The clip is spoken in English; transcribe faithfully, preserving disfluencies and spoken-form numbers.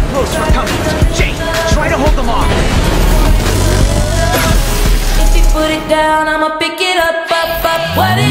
close for comfort. Jay, try to hold them off. If you put it down, I'ma pick it up, up, up. What is